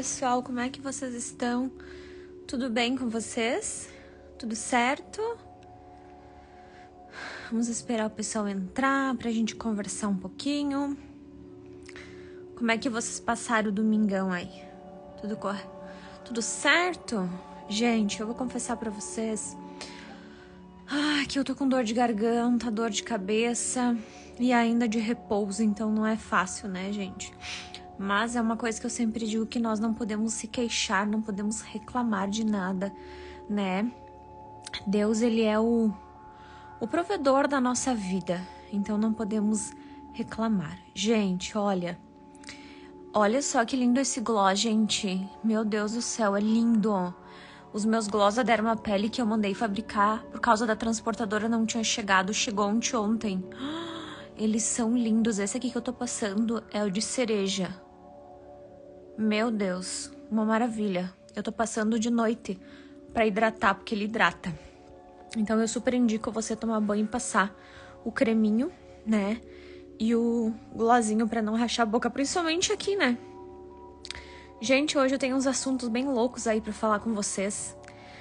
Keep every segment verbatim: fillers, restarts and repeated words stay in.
pessoal, como é que vocês estão? Tudo bem com vocês? Tudo certo? Vamos esperar o pessoal entrar pra gente conversar um pouquinho. Como é que vocês passaram o domingão aí? Tudo correto? Tudo certo? Gente, eu vou confessar pra vocês ah, que eu tô com dor de garganta, dor de cabeça e ainda de repouso, então não é fácil, né, gente? Mas é uma coisa que eu sempre digo, que nós não podemos se queixar, não podemos reclamar de nada, né? Deus, ele é o, o provedor da nossa vida, então não podemos reclamar. Gente, olha, olha só que lindo esse gloss, gente. Meu Deus do céu, é lindo, ó. Os meus gloss da Dermapele que eu mandei fabricar por causa da transportadora não tinha chegado, chegou ontem ontem. Eles são lindos. Esse aqui que eu tô passando é o de cereja. Meu Deus, uma maravilha. Eu tô passando de noite pra hidratar, porque ele hidrata. Então eu super indico você tomar banho e passar o creminho, né? E o glossinho pra não rachar a boca, principalmente aqui, né? Gente, hoje eu tenho uns assuntos bem loucos aí pra falar com vocês.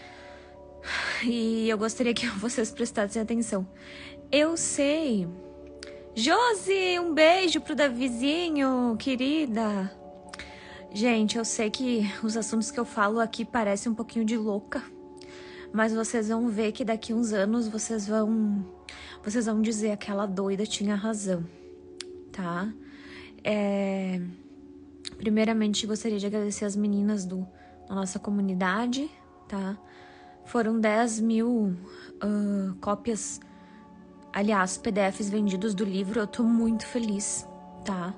E eu gostaria que vocês prestassem atenção. Eu sei. Josi, um beijo pro Davizinho, querida. Gente, eu sei que os assuntos que eu falo aqui parecem um pouquinho de louca, mas vocês vão ver que daqui uns anos vocês vão, vocês vão dizer aquela doida tinha razão, tá? É... Primeiramente, gostaria de agradecer as meninas do, da nossa comunidade, tá? Foram dez mil uh, cópias, aliás, P D Fs vendidos do livro, eu tô muito feliz, tá?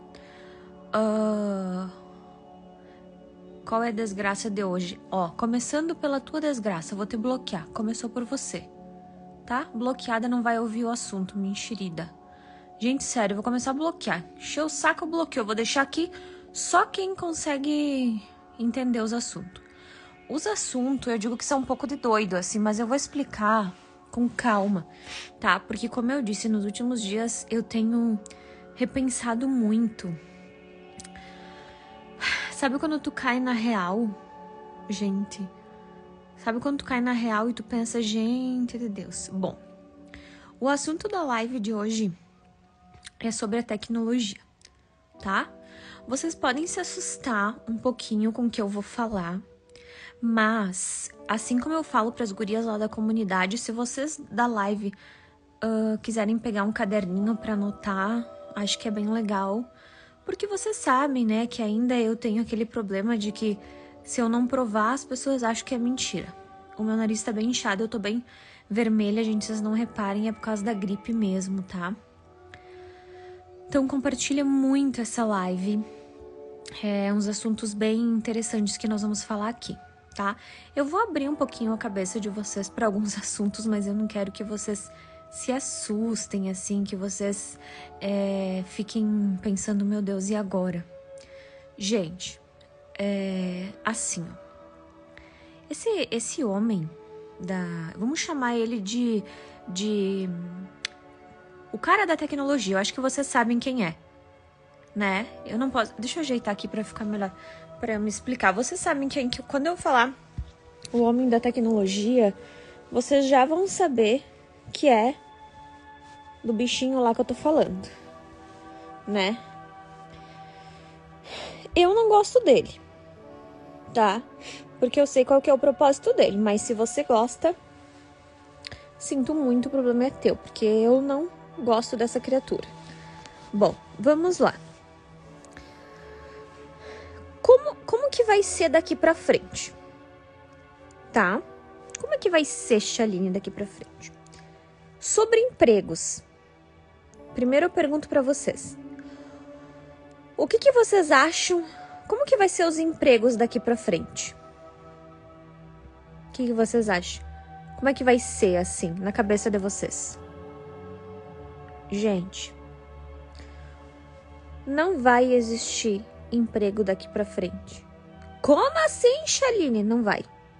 Uh... Qual é a desgraça de hoje? Ó, começando pela tua desgraça, vou te bloquear. Começou por você, tá? Bloqueada não vai ouvir o assunto, mentirida. Gente, sério, eu vou começar a bloquear. Encheu o saco, eu bloqueio. Eu vou deixar aqui só quem consegue entender os assuntos. Os assuntos, eu digo que são um pouco de doido, assim, mas eu vou explicar com calma, tá? Porque, como eu disse, nos últimos dias eu tenho repensado muito. Sabe quando tu cai na real, gente? Sabe quando tu cai na real e tu pensa, gente de Deus? Bom, o assunto da live de hoje é sobre a tecnologia, tá? Vocês podem se assustar um pouquinho com o que eu vou falar, mas, assim como eu falo para as gurias lá da comunidade, se vocês da live uh, quiserem pegar um caderninho para anotar, acho que é bem legal. Porque vocês sabem, né, que ainda eu tenho aquele problema de que se eu não provar, as pessoas acham que é mentira. O meu nariz tá bem inchado, eu tô bem vermelha, gente, vocês não reparem, é por causa da gripe mesmo, tá? Então compartilha muito essa live, é uns assuntos bem interessantes que nós vamos falar aqui, tá? Eu vou abrir um pouquinho a cabeça de vocês para alguns assuntos, mas eu não quero que vocês se assustem, assim, que vocês é, fiquem pensando, meu Deus, e agora? Gente, é, assim, ó, esse, esse homem, da, vamos chamar ele de, de... O cara da tecnologia, eu acho que vocês sabem quem é, né? Eu não posso... Deixa eu ajeitar aqui pra ficar melhor, pra eu me explicar. Vocês sabem quem, que quando eu falar o homem da tecnologia, vocês já vão saber que é do bichinho lá que eu tô falando, né? Eu não gosto dele, tá? Porque eu sei qual que é o propósito dele, mas se você gosta, sinto muito, o problema é teu, porque eu não gosto dessa criatura. Bom, vamos lá. Como, como que vai ser daqui pra frente? Tá? Como é que vai ser, Chaline, daqui pra frente? Sobre empregos. Primeiro eu pergunto pra vocês. O que que vocês acham? Como que vai ser os empregos daqui pra frente? O que que vocês acham? Como é que vai ser assim, na cabeça de vocês? Gente, não vai existir emprego daqui pra frente. Como assim, Chaline? Não vai.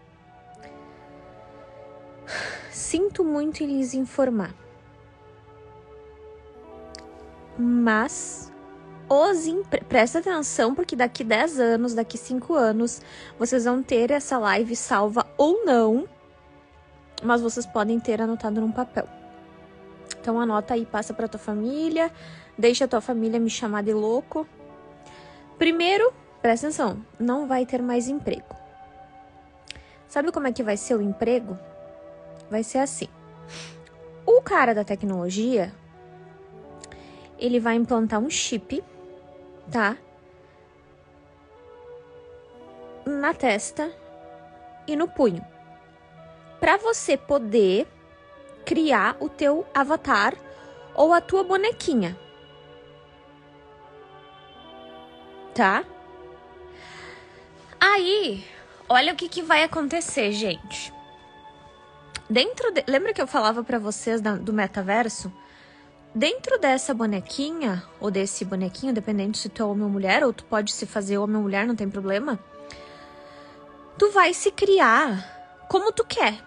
Sinto muito em lhes informar. Mas os empre... Presta atenção, porque daqui dez anos, daqui cinco anos, vocês vão ter essa live salva ou não, mas vocês podem ter anotado num papel. Então anota aí, passa pra tua família, deixa a tua família me chamar de louco. Primeiro, presta atenção, não vai ter mais emprego. Sabe como é que vai ser o emprego? Vai ser assim. O cara da tecnologia, ele vai implantar um chip, tá? Na testa e no punho. Pra você poder criar o teu avatar ou a tua bonequinha. Tá? Aí, olha o que, que vai acontecer, gente. Dentro de... Lembra que eu falava pra vocês da, do metaverso? Dentro dessa bonequinha, ou desse bonequinho, dependendo se tu é homem ou mulher, ou tu pode se fazer homem ou mulher, não tem problema. Tu vai se criar como tu quer.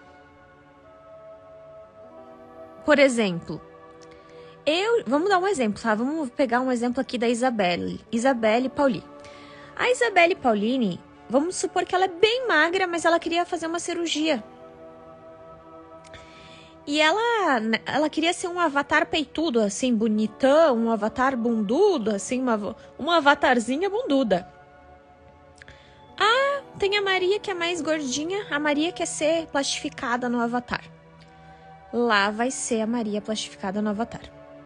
Por exemplo, eu... Vamos dar um exemplo, tá? Vamos pegar um exemplo aqui da Isabelle. Isabelle Paulini. A Isabelle Paulini, vamos supor que ela é bem magra, mas ela queria fazer uma cirurgia. E ela, ela queria ser um avatar peitudo, assim, bonitão, um avatar bundudo, assim, uma, uma avatarzinha bunduda. Ah, tem a Maria que é mais gordinha, a Maria quer ser plastificada no avatar. Lá vai ser a Maria plastificada no avatar.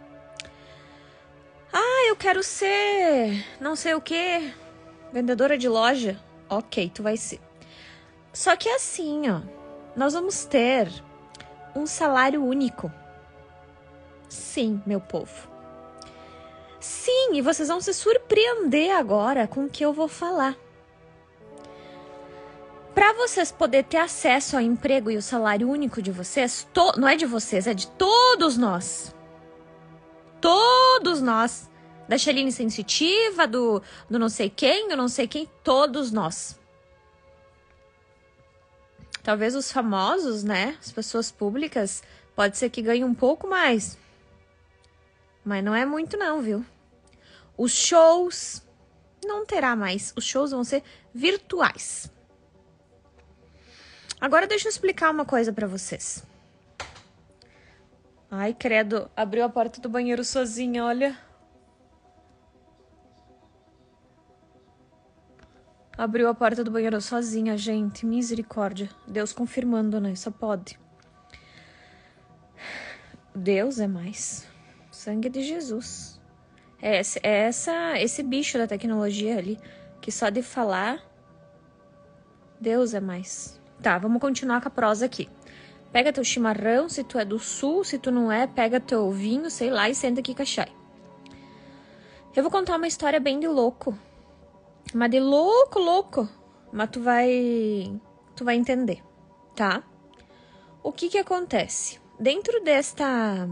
Ah, eu quero ser não sei o que, vendedora de loja. Ok, tu vai ser. Só que assim, ó, nós vamos ter um salário único. Sim, meu povo. Sim, e vocês vão se surpreender agora com o que eu vou falar. Para vocês poderem ter acesso ao emprego e o salário único de vocês, to... não é de vocês, é de todos nós. Todos nós. Da Sheline Sensitiva, do, do não sei quem, do não sei quem, todos nós. Talvez os famosos, né, as pessoas públicas, pode ser que ganhem um pouco mais. Mas não é muito não, viu? Os shows não terá mais. Os shows vão ser virtuais. Agora deixa eu explicar uma coisa pra vocês. Ai, credo, abriu a porta do banheiro sozinha, olha. Abriu a porta do banheiro sozinha, gente. Misericórdia. Deus confirmando, né? Só pode. Deus é mais. Sangue de Jesus. É, esse, é essa, esse bicho da tecnologia ali, que só de falar, Deus é mais. Tá, vamos continuar com a prosa aqui. Pega teu chimarrão, se tu é do sul, se tu não é, pega teu vinho, sei lá, e senta aqui, cachai. Eu vou contar uma história bem de louco. Mas de louco, louco. Mas tu vai... Tu vai entender, tá? O que que acontece? Dentro desta...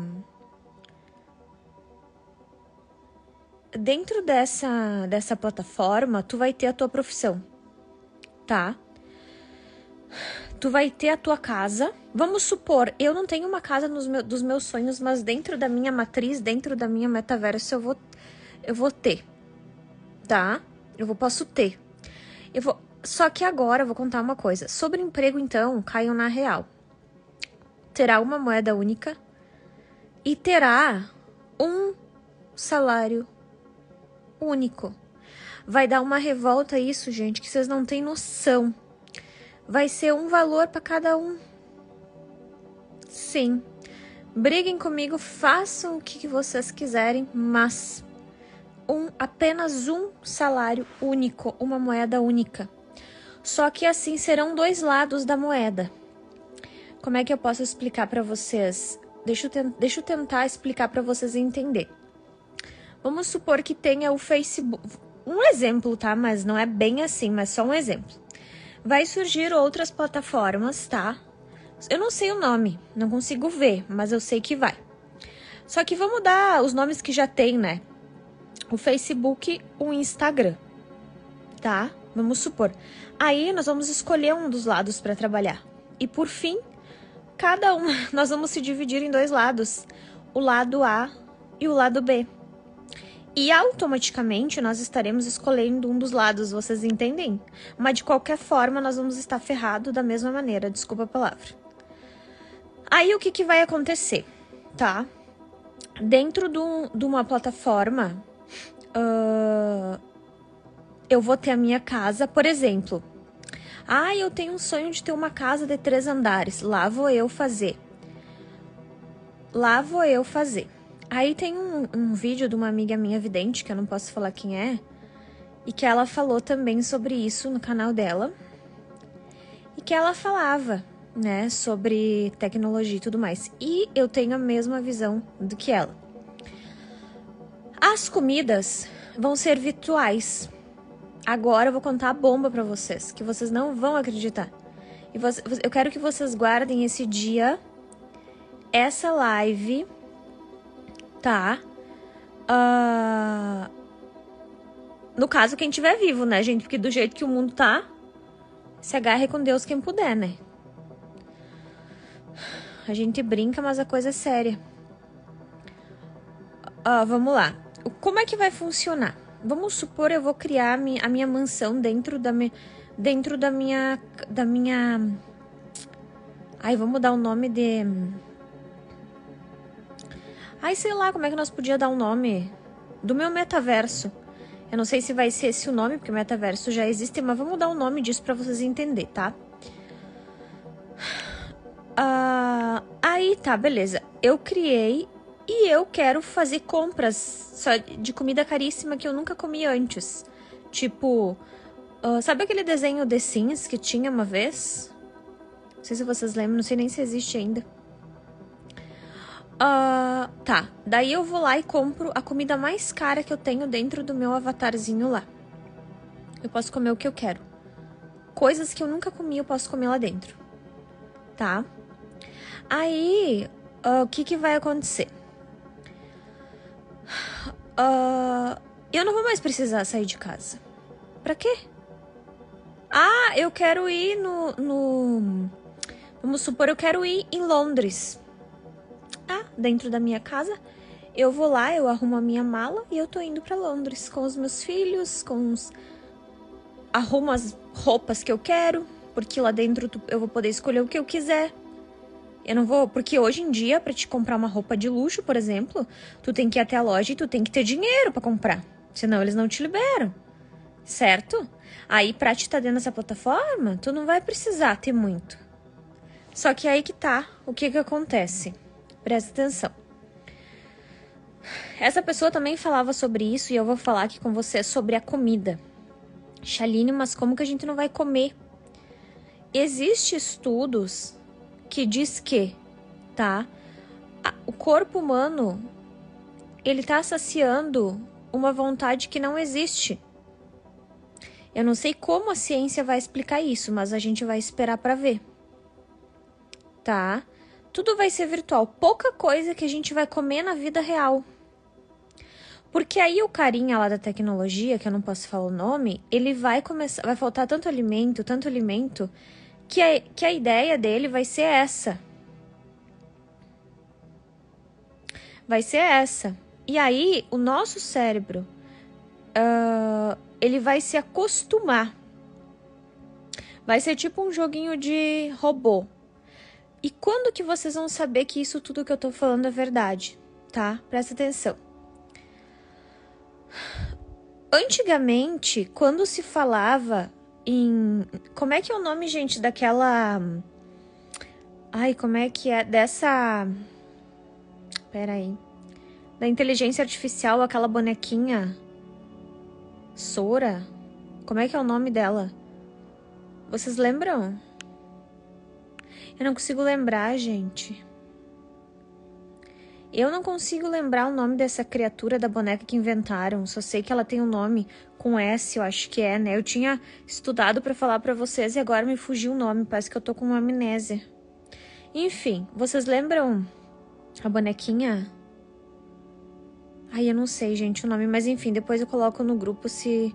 Dentro dessa, dessa plataforma, tu vai ter a tua profissão, tá? Tu vai ter a tua casa. Vamos supor, eu não tenho uma casa nos meus, dos meus sonhos, mas dentro da minha matriz, dentro da minha metaverso, eu vou, eu vou ter, tá? Eu vou, posso ter. Eu vou, só que agora eu vou contar uma coisa. Sobre emprego, então, caiam na real. Terá uma moeda única e terá um salário único. Vai dar uma revolta isso, gente, que vocês não têm noção. Vai ser um valor para cada um. Sim. Briguem comigo, façam o que vocês quiserem, mas um, apenas um salário único, uma moeda única. Só que assim serão dois lados da moeda. Como é que eu posso explicar para vocês? Deixa eu, deixa eu tentar explicar para vocês entender. Vamos supor que tenha o Facebook. Um exemplo, tá? Mas não é bem assim, mas só um exemplo. Vai surgir outras plataformas, tá? Eu não sei o nome, não consigo ver, mas eu sei que vai. Só que vamos dar os nomes que já tem, né? O Facebook, o Instagram, tá? Vamos supor. Aí nós vamos escolher um dos lados para trabalhar. E por fim, cada um, nós vamos se dividir em dois lados. O lado A e o lado B. E automaticamente nós estaremos escolhendo um dos lados, vocês entendem? Mas de qualquer forma nós vamos estar ferrados da mesma maneira, desculpa a palavra. Aí o que, que vai acontecer, tá? Dentro do, de uma plataforma, uh, eu vou ter a minha casa, por exemplo. Ah, eu tenho um sonho de ter uma casa de três andares. Lá vou eu fazer. Lá vou eu fazer. Aí tem um, um vídeo de uma amiga minha vidente, que eu não posso falar quem é, e que ela falou também sobre isso no canal dela. E que ela falava, né, sobre tecnologia e tudo mais. E eu tenho a mesma visão do que ela. As comidas vão ser virtuais. Agora eu vou contar a bomba pra vocês, que vocês não vão acreditar. E você, eu quero que vocês guardem esse dia, essa live, tá? Uh, no caso, quem estiver vivo, né, gente? Porque do jeito que o mundo tá, se agarre com Deus quem puder, né? A gente brinca, mas a coisa é séria. Uh, vamos lá. Como é que vai funcionar? Vamos supor, eu vou criar a minha mansão dentro da minha... Dentro da minha... Da minha... Ai, vamos dar o nome de... Ai, sei lá, como é que nós podíamos dar o nome? Do meu metaverso. Eu não sei se vai ser esse o nome, porque o metaverso já existe, mas vamos dar o nome disso pra vocês entenderem, tá? Uh, aí, tá, beleza. Eu criei e eu quero fazer compras só de comida caríssima que eu nunca comi antes. Tipo, uh, sabe aquele desenho The Sims que tinha uma vez? Não sei se vocês lembram, não sei nem se existe ainda. Uh, tá, daí eu vou lá e compro a comida mais cara que eu tenho dentro do meu avatarzinho lá. Eu posso comer o que eu quero. Coisas que eu nunca comi, eu posso comer lá dentro. Tá? Aí, uh, o que que vai acontecer? Uh, eu não vou mais precisar sair de casa. Pra quê? Ah, eu quero ir no, no... Vamos supor, eu quero ir em Londres. Ah, dentro da minha casa, eu vou lá, eu arrumo a minha mala e eu tô indo pra Londres com os meus filhos, com os... Arrumo as roupas que eu quero, porque lá dentro eu vou poder escolher o que eu quiser. Eu não vou... Porque hoje em dia, pra te comprar uma roupa de luxo, por exemplo, tu tem que ir até a loja e tu tem que ter dinheiro pra comprar. Senão eles não te liberam. Certo? Aí, pra te estar dentro dessa plataforma, tu não vai precisar ter muito. Só que aí que tá. O que que acontece? Presta atenção. Essa pessoa também falava sobre isso e eu vou falar aqui com você sobre a comida. Chaline, mas como que a gente não vai comer? Existem estudos que diz que, tá? O corpo humano, ele tá saciando uma vontade que não existe. Eu não sei como a ciência vai explicar isso, mas a gente vai esperar pra ver. Tá? Tudo vai ser virtual. Pouca coisa que a gente vai comer na vida real. Porque aí o carinha lá da tecnologia, que eu não posso falar o nome, ele vai começar... Vai faltar tanto alimento, tanto alimento... Que a, que a ideia dele vai ser essa. Vai ser essa. E aí, o nosso cérebro, uh, ele vai se acostumar. Vai ser tipo um joguinho de robô. E quando que vocês vão saber que isso tudo que eu tô falando é verdade? Tá? Presta atenção. Antigamente, quando se falava... Em... Como é que é o nome, gente, daquela... Ai, como é que é? Dessa... Pera aí. Da inteligência artificial, aquela bonequinha... Sora? Como é que é o nome dela? Vocês lembram? Eu não consigo lembrar, gente. Eu não consigo lembrar o nome dessa criatura da boneca que inventaram. Só sei que ela tem um nome com S, eu acho que é, né? Eu tinha estudado pra falar pra vocês e agora me fugiu o nome. Parece que eu tô com uma amnésia. Enfim, vocês lembram a bonequinha? Ai, eu não sei, gente, o nome. Mas enfim, depois eu coloco no grupo se...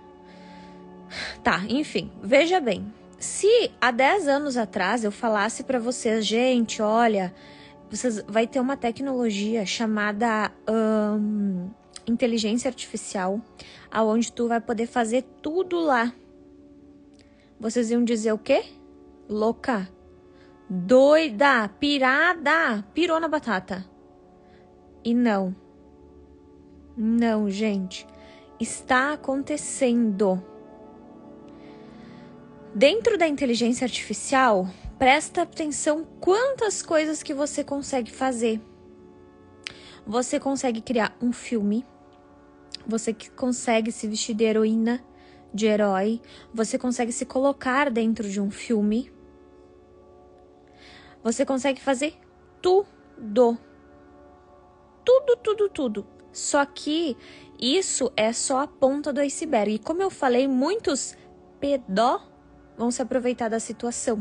Tá, enfim. Veja bem. Se há dez anos atrás eu falasse pra vocês, gente, olha... Vocês vai ter uma tecnologia chamada hum, inteligência artificial, aonde tu vai poder fazer tudo lá. Vocês iam dizer o quê? Louca, doida, pirada, pirou na batata. E não. Não, gente. Está acontecendo. Dentro da inteligência artificial, presta atenção quantas coisas que você consegue fazer. Você consegue criar um filme. Você consegue se vestir de heroína, de herói. Você consegue se colocar dentro de um filme. Você consegue fazer tudo. Tudo, tudo, tudo. Só que isso é só a ponta do iceberg. E como eu falei, muitos pedó vão se aproveitar da situação.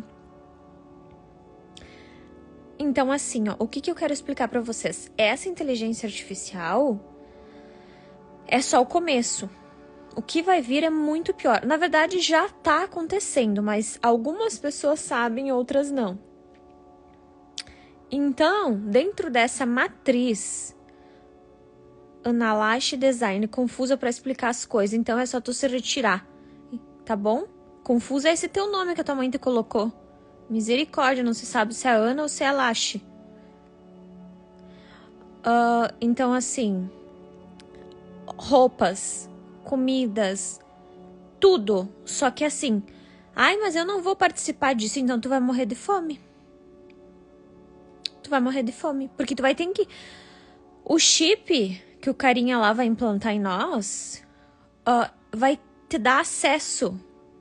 Então, assim, ó, o que, que eu quero explicar pra vocês? Essa inteligência artificial é só o começo. O que vai vir é muito pior. Na verdade, já tá acontecendo, mas algumas pessoas sabem, outras não. Então, dentro dessa matriz Analash Design, confusa para explicar as coisas, então é só tu se retirar, tá bom? Confusa é esse teu nome que a tua mãe te colocou. Misericórdia, não se sabe se é Ana ou se é Lash. Uh, então, assim, roupas, comidas, tudo. Só que assim, ai, mas eu não vou participar disso, então tu vai morrer de fome. Tu vai morrer de fome, porque tu vai ter que... O chip que o carinha lá vai implantar em nós uh, vai te dar acesso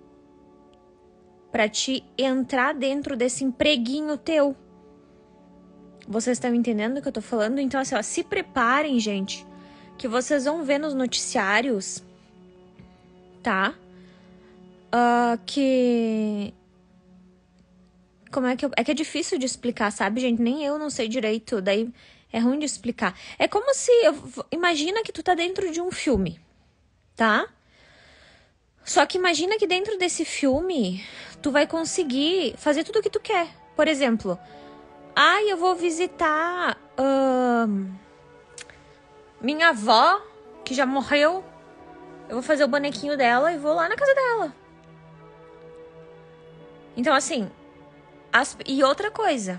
para te entrar dentro desse empreguinho teu. Vocês estão entendendo o que eu tô falando? Então, assim, ó, se preparem, gente, que vocês vão ver nos noticiários, tá? Uh, que... Como é que eu... É que é difícil de explicar, sabe, gente? Nem eu não sei direito, daí é ruim de explicar. É como se... Eu... Imagina que tu tá dentro de um filme, tá? Só que imagina que dentro desse filme, tu vai conseguir fazer tudo o que tu quer. Por exemplo, ai, ah, eu vou visitar uh, minha avó, que já morreu. Eu vou fazer o bonequinho dela e vou lá na casa dela. Então, assim... As, e outra coisa.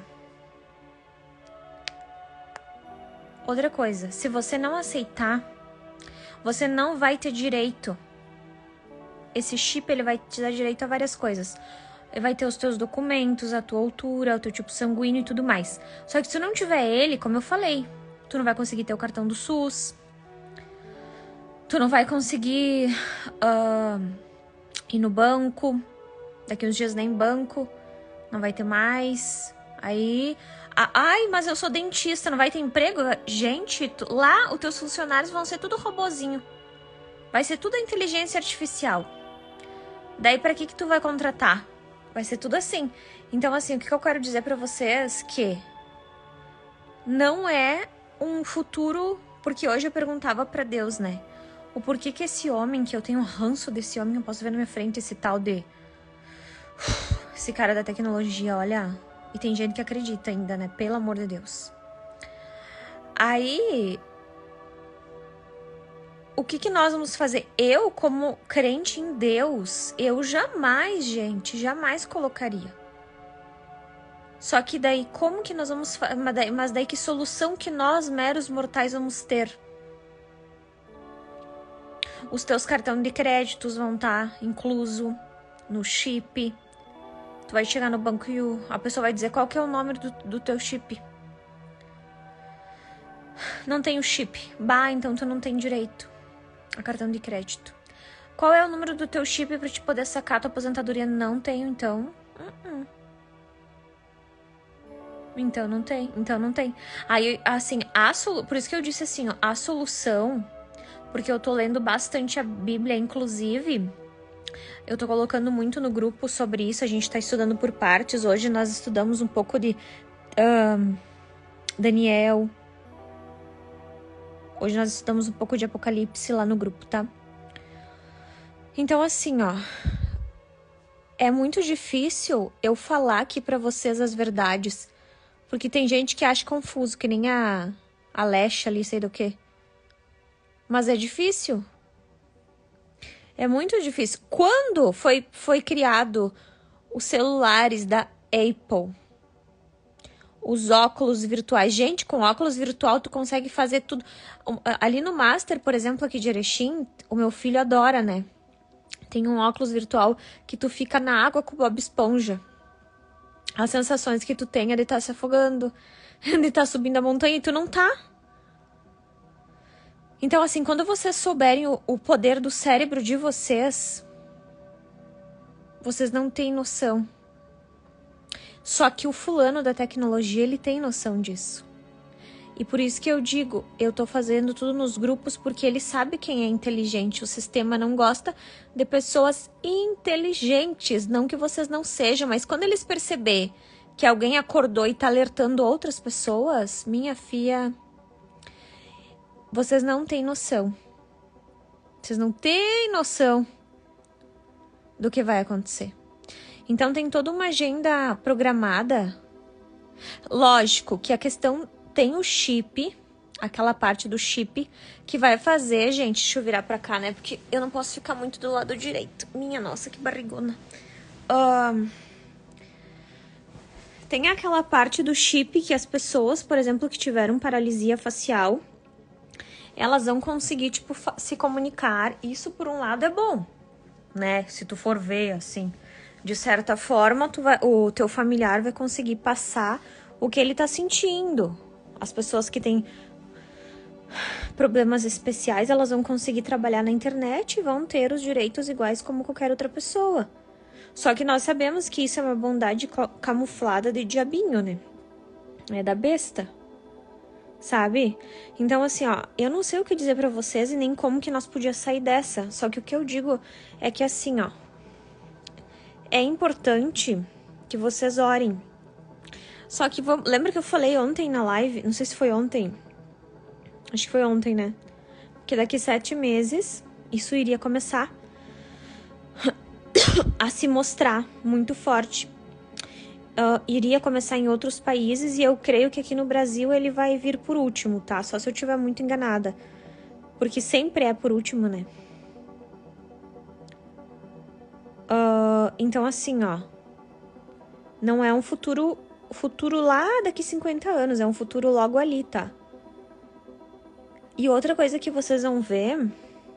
Outra coisa. Se você não aceitar, você não vai ter direito. Esse chip, ele vai te dar direito a várias coisas. Ele vai ter os teus documentos, a tua altura, o teu tipo sanguíneo e tudo mais. Só que se tu não tiver ele, como eu falei, tu não vai conseguir ter o cartão do SUS. Tu não vai conseguir uh, ir no banco. Daqui uns dias nem banco. Não vai ter mais. Aí... A, ai, mas eu sou dentista, não vai ter emprego? Gente, tu, lá os teus funcionários vão ser tudo robozinho. Vai ser tudo a inteligência artificial. Daí pra que que tu vai contratar? Vai ser tudo assim. Então, assim, o que, que eu quero dizer pra vocês? Que não é um futuro... Porque hoje eu perguntava pra Deus, né? O porquê que esse homem, que eu tenho ranço desse homem, eu posso ver na minha frente esse tal de... Esse cara da tecnologia, olha... E tem gente que acredita ainda, né? Pelo amor de Deus. Aí... O que que nós vamos fazer? Eu, como crente em Deus, eu jamais, gente, jamais colocaria. Só que daí, como que nós vamos... Mas daí, que solução que nós, meros mortais, vamos ter? Os teus cartões de créditos vão estar incluso no chip. Tu vai chegar no banco e o, a pessoa vai dizer qual que é o nome do, do teu chip. Não tem o chip. Bah, então tu não tem direito a cartão de crédito. Qual é o número do teu chip pra te poder sacar tua aposentadoria? Não tenho, então. Uh-uh. Então não tem, então não tem. Aí, assim, a solu... por isso que eu disse assim, ó, a solução, porque eu tô lendo bastante a Bíblia, inclusive, eu tô colocando muito no grupo sobre isso, a gente tá estudando por partes. Hoje nós estudamos um pouco de um, Daniel. Hoje nós estudamos um pouco de Apocalipse lá no grupo, tá? Então, assim, ó, é muito difícil eu falar aqui pra vocês as verdades, porque tem gente que acha confuso, que nem a, a Lesha ali, sei do quê. Mas é difícil. É muito difícil. Quando foi, foi criado os celulares da Apple, os óculos virtuais. Gente, com óculos virtual tu consegue fazer tudo. Ali no Master, por exemplo, aqui de Erechim, o meu filho adora, né? Tem um óculos virtual que tu fica na água com o Bob Esponja. As sensações que tu tem é de estar se afogando, de estar subindo a montanha e tu não tá. Então, assim, quando vocês souberem o, o poder do cérebro de vocês, vocês não têm noção. Só que o fulano da tecnologia, ele tem noção disso. E por isso que eu digo, eu tô fazendo tudo nos grupos porque ele sabe quem é inteligente. O sistema não gosta de pessoas inteligentes. Não que vocês não sejam, mas quando eles perceber que alguém acordou e tá alertando outras pessoas, minha filha, vocês não têm noção. Vocês não têm noção do que vai acontecer. Então tem toda uma agenda programada. Lógico que a questão tem o chip, aquela parte do chip, que vai fazer, gente, deixa eu virar pra cá, né? Porque eu não posso ficar muito do lado direito. Minha nossa, que barrigona. Um, tem aquela parte do chip que as pessoas, por exemplo, que tiveram paralisia facial, elas vão conseguir, tipo, se comunicar. Isso, por um lado, é bom, né? Se tu for ver, assim, de certa forma, tu vai, o teu familiar vai conseguir passar o que ele tá sentindo. As pessoas que têm problemas especiais, elas vão conseguir trabalhar na internet e vão ter os direitos iguais como qualquer outra pessoa. Só que nós sabemos que isso é uma bondade camuflada de diabinho, né? É da besta. Sabe? Então, assim, ó, eu não sei o que dizer pra vocês e nem como que nós podíamos sair dessa. Só que o que eu digo é que, assim, ó, é importante que vocês orem. Só que, lembra que eu falei ontem na live? Não sei se foi ontem. Acho que foi ontem, né? Que daqui sete meses, isso iria começar a se mostrar muito forte. Uh, iria começar em outros países e eu creio que aqui no Brasil ele vai vir por último, tá? Só se eu estiver muito enganada. Porque sempre é por último, né? Uh, então, assim, ó. Não é um futuro... futuro lá daqui cinquenta anos, é um futuro logo ali, tá? E outra coisa que vocês vão ver...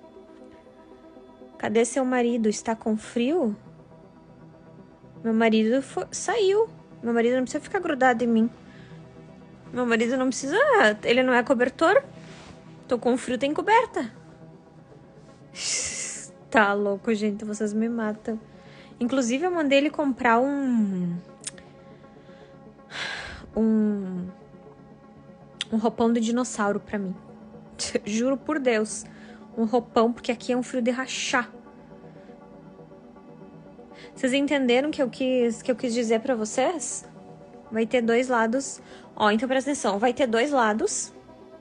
Cadê seu marido? Está com frio? Meu marido foi... saiu. Meu marido não precisa ficar grudado em mim. Meu marido não precisa... Ele não é cobertor. Tô com frio, tem coberta. Tá louco, gente. Vocês me matam. Inclusive, eu mandei ele comprar um... Um... Um roupão de dinossauro pra mim. Juro por Deus. Um roupão, porque aqui é um frio de rachar. Vocês entenderam que eu quis, que eu quis dizer pra vocês? Vai ter dois lados. Ó, então presta atenção. Vai ter dois lados.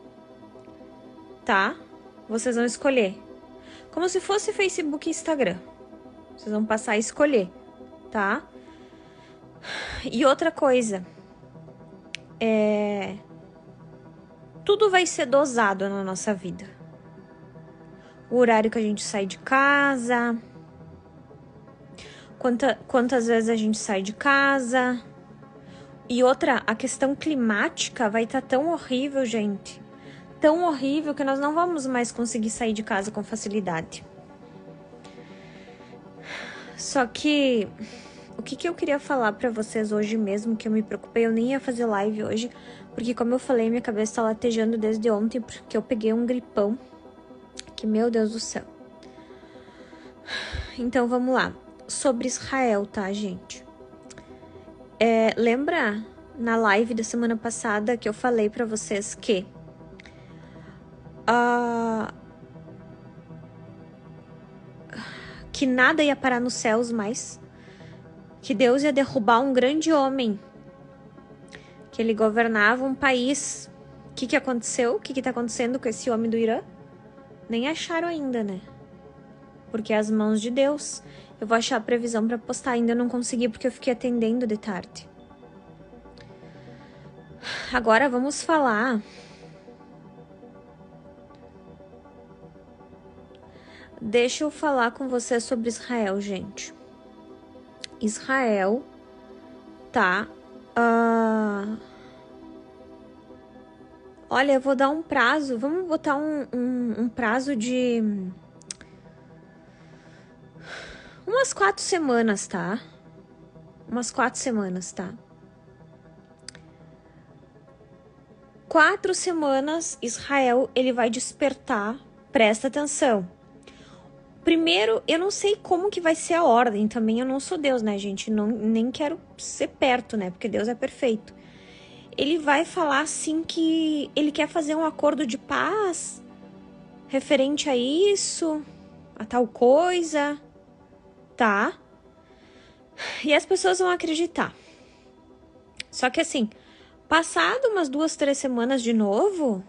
Tá? Vocês vão escolher. Como se fosse Facebook e Instagram. Vocês vão passar a escolher. Tá? E outra coisa. É... Tudo vai ser dosado na nossa vida. O horário que a gente sai de casa... Quanta, quantas vezes a gente sai de casa. E outra, a questão climática vai estar tão horrível, gente. Tão horrível que nós não vamos mais conseguir sair de casa com facilidade. Só que... O que, que eu queria falar pra vocês hoje mesmo, que eu me preocupei, eu nem ia fazer live hoje. Porque como eu falei, minha cabeça tá latejando desde ontem, porque eu peguei um gripão. Que, meu Deus do céu. Então, vamos lá. Sobre Israel, tá, gente? É, lembra na live da semana passada que eu falei pra vocês que uh, que nada ia parar nos céus mais, que Deus ia derrubar um grande homem, que ele governava um país. O que que aconteceu? O que que tá acontecendo com esse homem do Irã? Nem acharam ainda, né? Porque é as mãos de Deus. Eu vou achar a previsão pra postar. Ainda não consegui porque eu fiquei atendendo de tarde. Agora vamos falar Deixa eu falar com você sobre Israel, gente. Israel tá... Uh... Olha, eu vou dar um prazo. Vamos botar um, um, um prazo de... Umas quatro semanas, tá? Umas quatro semanas, tá? Quatro semanas, Israel, ele vai despertar. Presta atenção. Primeiro, eu não sei como que vai ser a ordem. Também eu não sou Deus, né, gente? Não, nem quero ser perto, né? Porque Deus é perfeito. Ele vai falar, assim, que ele quer fazer um acordo de paz referente a isso, a tal coisa, tá? E as pessoas vão acreditar. Só que assim, passado umas duas, três semanas de novo,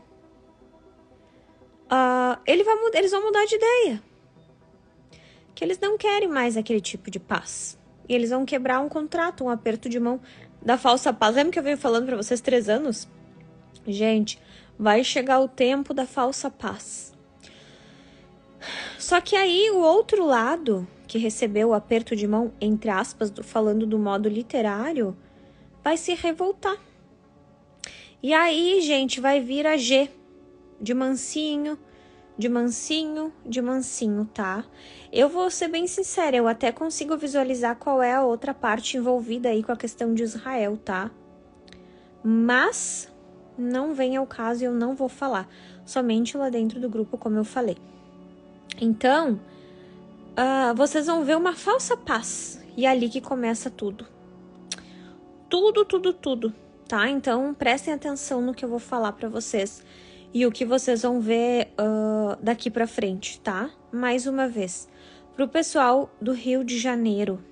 uh, ele vai, eles vão mudar de ideia. Que eles não querem mais aquele tipo de paz. E eles vão quebrar um contrato, um aperto de mão da falsa paz. Lembra que eu venho falando pra vocês três anos? Gente, vai chegar o tempo da falsa paz. Só que aí o outro lado, que recebeu o aperto de mão, entre aspas, do, falando do modo literário, vai se revoltar. E aí, gente, vai vir a G, de mansinho, de mansinho, de mansinho, tá? Eu vou ser bem sincera, eu até consigo visualizar qual é a outra parte envolvida aí com a questão de Israel, tá? Mas não vem ao caso e eu não vou falar. Somente lá dentro do grupo, como eu falei. Então, uh, vocês vão ver uma falsa paz. E é ali que começa tudo. Tudo, tudo, tudo, tá? Então, prestem atenção no que eu vou falar pra vocês. E o que vocês vão ver uh, daqui pra frente, tá? Mais uma vez. Pro pessoal do Rio de Janeiro.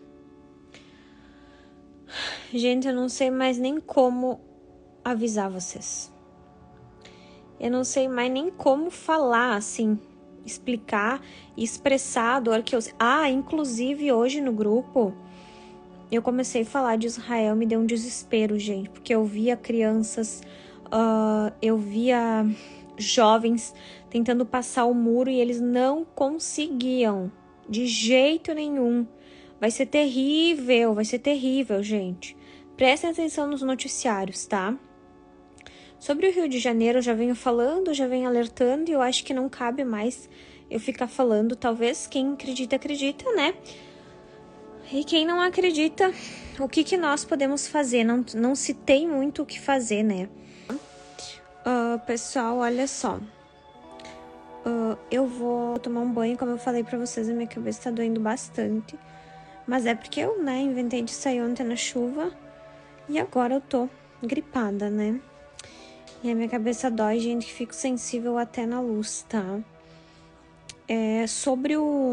Gente, eu não sei mais nem como avisar vocês. Eu não sei mais nem como falar, assim, explicar e expressar a dor que eu... Ah, inclusive hoje no grupo, eu comecei a falar de Israel, me deu um desespero, gente, porque eu via crianças, uh, eu via jovens tentando passar o muro e eles não conseguiam, de jeito nenhum. Vai ser terrível, vai ser terrível, gente. Prestem atenção nos noticiários, tá? Sobre o Rio de Janeiro, eu já venho falando, já venho alertando, e eu acho que não cabe mais eu ficar falando. Talvez quem acredita, acredita, né? E quem não acredita, o que, que nós podemos fazer? Não, não se tem muito o que fazer, né? Uh, pessoal, olha só. Uh, eu vou tomar um banho, como eu falei pra vocês, a minha cabeça tá doendo bastante. Mas é porque eu, né, inventei de sair ontem na chuva e agora eu tô gripada, né? E a minha cabeça dói, gente, que fico sensível até na luz, tá? É, sobre o...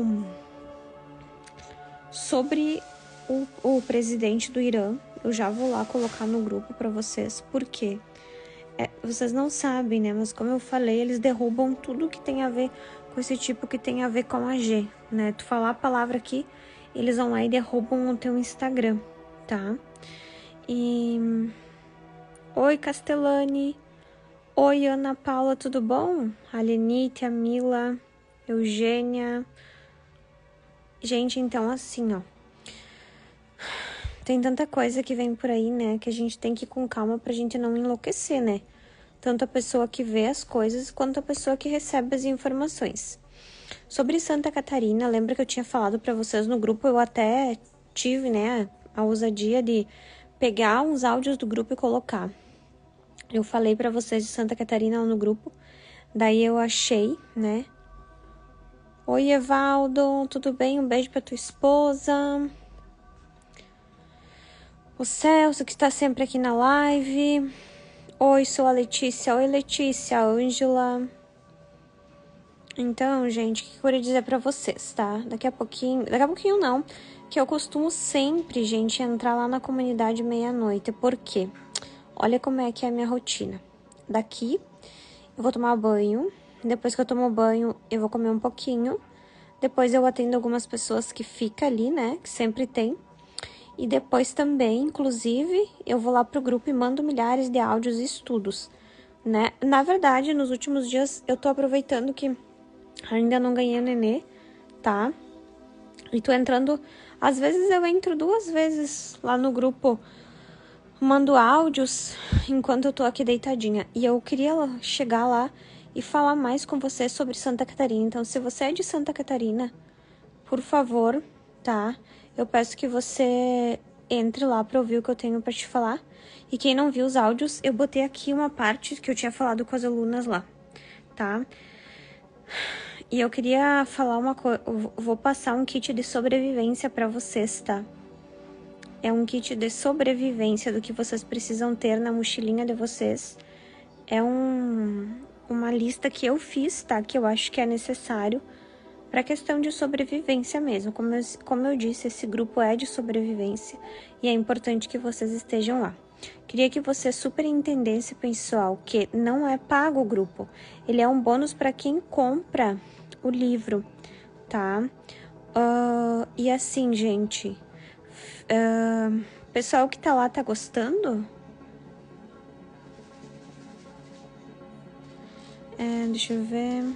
Sobre o, o presidente do Irã, eu já vou lá colocar no grupo pra vocês. Por quê? É, vocês não sabem, né? Mas como eu falei, eles derrubam tudo que tem a ver com esse tipo que tem a ver com a G, né? Tu falar a palavra aqui, eles vão lá e derrubam o teu Instagram, tá? E... Oi, Castellani. Oi, Ana Paula, tudo bom? A Lenite, a Mila, Eugênia. Gente, então assim, ó. Tem tanta coisa que vem por aí, né? Que a gente tem que ir com calma pra gente não enlouquecer, né? Tanto a pessoa que vê as coisas, quanto a pessoa que recebe as informações. Sobre Santa Catarina, lembra que eu tinha falado pra vocês no grupo? Eu até tive, né, a ousadia de pegar uns áudios do grupo e colocar. Eu falei pra vocês de Santa Catarina lá no grupo. Daí eu achei, né? Oi, Evaldo, tudo bem? Um beijo pra tua esposa. O Celso, que está sempre aqui na live. Oi, sou a Letícia. Oi, Letícia, Ângela. Então, gente, o que eu queria dizer pra vocês, tá? Daqui a pouquinho... Daqui a pouquinho não. Que eu costumo sempre, gente, entrar lá na comunidade meia-noite. Por quê? Olha como é que é a minha rotina. Daqui, eu vou tomar banho. Depois que eu tomo banho, eu vou comer um pouquinho. Depois eu atendo algumas pessoas que ficam ali, né? Que sempre tem. E depois também, inclusive, eu vou lá pro grupo e mando milhares de áudios e estudos, né? Na verdade, nos últimos dias, eu tô aproveitando que ainda não ganhei o nenê, tá? E tô entrando... Às vezes eu entro duas vezes lá no grupo, mando áudios enquanto eu tô aqui deitadinha. E eu queria chegar lá e falar mais com você sobre Santa Catarina. Então, se você é de Santa Catarina, por favor, tá? Eu peço que você entre lá pra ouvir o que eu tenho pra te falar. E quem não viu os áudios, eu botei aqui uma parte que eu tinha falado com as alunas lá, tá? E eu queria falar uma coisa, vou passar um kit de sobrevivência pra vocês, tá? É um kit de sobrevivência do que vocês precisam ter na mochilinha de vocês. É um, uma lista que eu fiz, tá? Que eu acho que é necessário para questão de sobrevivência mesmo. Como eu, como eu disse, esse grupo é de sobrevivência e é importante que vocês estejam lá. Queria que você super entendesse, pessoal, que não é pago o grupo. Ele é um bônus para quem compra o livro, tá? Uh, e assim, gente, uh, pessoal que tá lá tá gostando? É, deixa eu ver.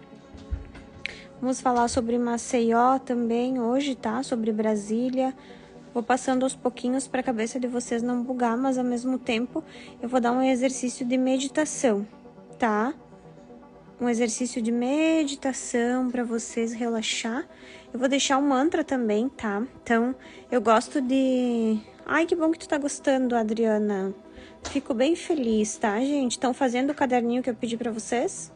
Vamos falar sobre Maceió também hoje, tá? Sobre Brasília. Vou passando aos pouquinhos para a cabeça de vocês não bugar, mas ao mesmo tempo eu vou dar um exercício de meditação, tá? Um exercício de meditação para vocês relaxar. Eu vou deixar um mantra também, tá? Então, eu gosto de... Ai, que bom que tu tá gostando, Adriana. Fico bem feliz, tá, gente? Estão fazendo o caderninho que eu pedi para vocês?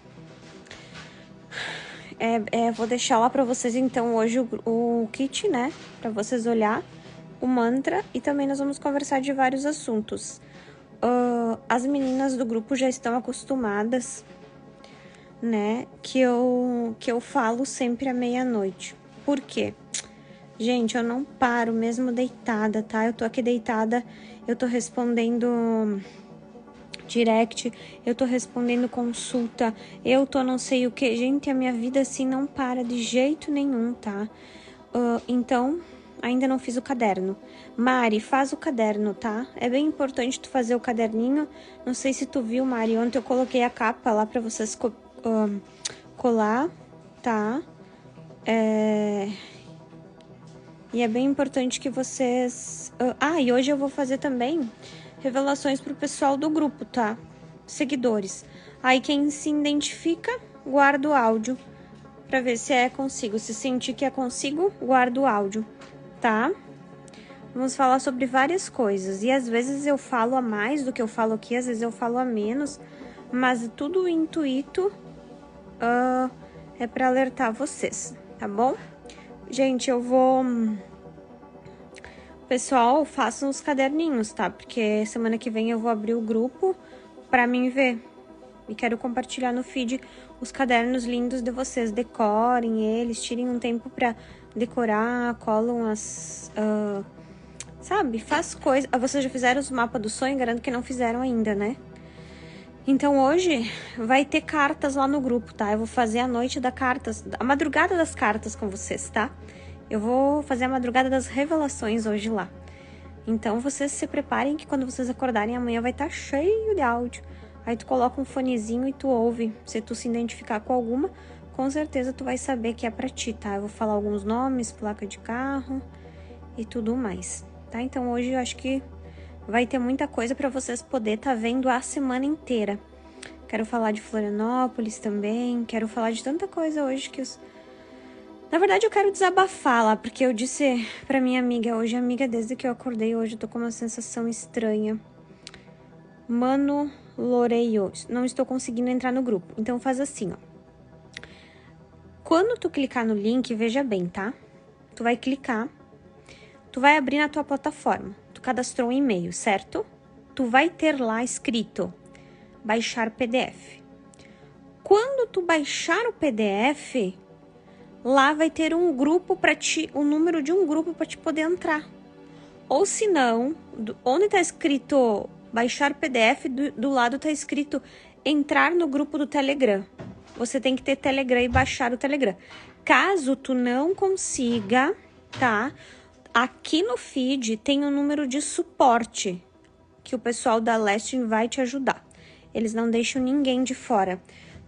É, é, vou deixar lá para vocês, então, hoje o, o kit, né? Para vocês olhar o mantra e também nós vamos conversar de vários assuntos. Uh, as meninas do grupo já estão acostumadas, né? Que eu, que eu falo sempre à meia-noite. Por quê? Gente, eu não paro mesmo deitada, tá? Eu tô aqui deitada, eu tô respondendo... direct, eu tô respondendo consulta, eu tô não sei o que. Gente, a minha vida assim não para de jeito nenhum, tá? Uh, então, ainda não fiz o caderno. Mari, faz o caderno, tá? É bem importante tu fazer o caderninho. Não sei se tu viu, Mari, ontem eu coloquei a capa lá pra vocês co uh, colar, tá? É... E é bem importante que vocês... Uh, ah, e hoje eu vou fazer também... revelações pro pessoal do grupo, tá? Seguidores. Aí quem se identifica, guarda o áudio pra ver se é consigo. Se sentir que é consigo, guarda o áudio, tá? Vamos falar sobre várias coisas. E às vezes eu falo a mais do que eu falo aqui, às vezes eu falo a menos. Mas tudo intuito uh, é pra alertar vocês, tá bom? Gente, eu vou... Pessoal, façam os caderninhos, tá? Porque semana que vem eu vou abrir o grupo pra mim ver. E quero compartilhar no feed os cadernos lindos de vocês. Decorem eles, tirem um tempo pra decorar, colam as... Uh, sabe? Faz coisa... Vocês já fizeram os mapas do sonho? Garanto que não fizeram ainda, né? Então hoje vai ter cartas lá no grupo, tá? Eu vou fazer a noite da cartas, a madrugada das cartas com vocês, tá? Eu vou fazer a madrugada das revelações hoje lá. Então, vocês se preparem que quando vocês acordarem, amanhã vai estar cheio de áudio. Aí tu coloca um fonezinho e tu ouve. Se tu se identificar com alguma, com certeza tu vai saber que é pra ti, tá? Eu vou falar alguns nomes, placa de carro e tudo mais, tá? Então, hoje eu acho que vai ter muita coisa pra vocês poder tá vendo a semana inteira. Quero falar de Florianópolis também. Quero falar de tanta coisa hoje que os... Na verdade, eu quero desabafar lá, porque eu disse pra minha amiga hoje, amiga, desde que eu acordei hoje, eu tô com uma sensação estranha. Mano Loreio, não estou conseguindo entrar no grupo. Então, faz assim, ó. Quando tu clicar no link, veja bem, tá? Tu vai clicar, tu vai abrir na tua plataforma. Tu cadastrou um e-mail, certo? Tu vai ter lá escrito baixar P D F. Quando tu baixar o P D F... lá vai ter um grupo para ti, um número de um grupo para te poder entrar. Ou se não, onde tá escrito baixar P D F, do, do lado tá escrito entrar no grupo do Telegram. Você tem que ter Telegram e baixar o Telegram. Caso tu não consiga, tá? Aqui no feed tem um número de suporte que o pessoal da Lesting vai te ajudar. Eles não deixam ninguém de fora.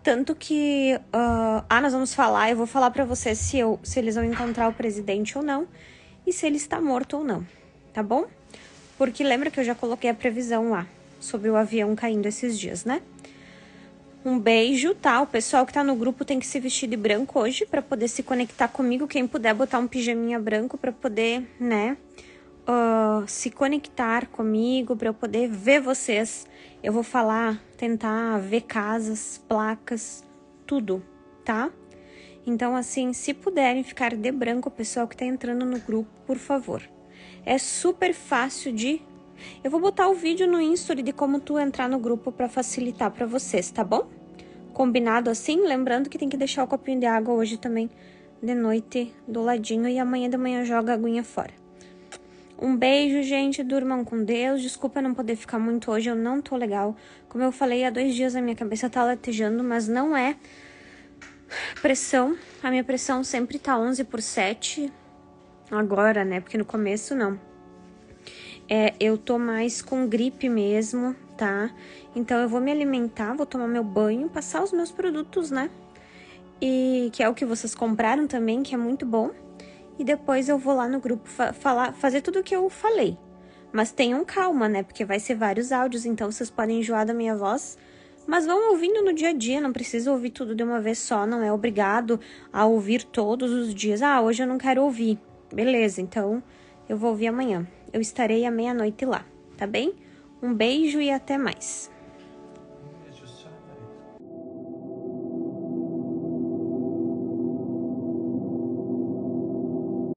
Tanto que... Uh, ah, nós vamos falar, eu vou falar pra vocês se, eu, se eles vão encontrar o presidente ou não. E se ele está morto ou não, tá bom? Porque lembra que eu já coloquei a previsão lá sobre o avião caindo esses dias, né? Um beijo, tá? O pessoal que tá no grupo tem que se vestir de branco hoje pra poder se conectar comigo. Quem puder botar um pijaminha branco pra poder, né, uh, se conectar comigo, pra eu poder ver vocês. Eu vou falar, tentar ver casas, placas, tudo, tá? Então, assim, se puderem ficar de branco, o pessoal que tá entrando no grupo, por favor. É super fácil de... Eu vou botar o vídeo no Insta de como tu entrar no grupo pra facilitar pra vocês, tá bom? Combinado assim? Lembrando que tem que deixar o copinho de água hoje também de noite do ladinho e amanhã de manhã joga a aguinha fora. Um beijo, gente. Durmam com Deus. Desculpa não poder ficar muito hoje, eu não tô legal. Como eu falei, há dois dias a minha cabeça tá latejando, mas não é pressão. A minha pressão sempre tá onze por sete. Agora, né? Porque no começo não. É, eu tô mais com gripe mesmo, tá? Então eu vou me alimentar, vou tomar meu banho, passar os meus produtos, né? E que é o que vocês compraram também, que é muito bom. E depois eu vou lá no grupo fa falar, fazer tudo o que eu falei. Mas tenham calma, né? Porque vai ser vários áudios, então vocês podem enjoar da minha voz. Mas vão ouvindo no dia a dia, não precisa ouvir tudo de uma vez só, não é obrigado a ouvir todos os dias. Ah, hoje eu não quero ouvir. Beleza, então eu vou ouvir amanhã. Eu estarei à meia-noite lá, tá bem? Um beijo e até mais.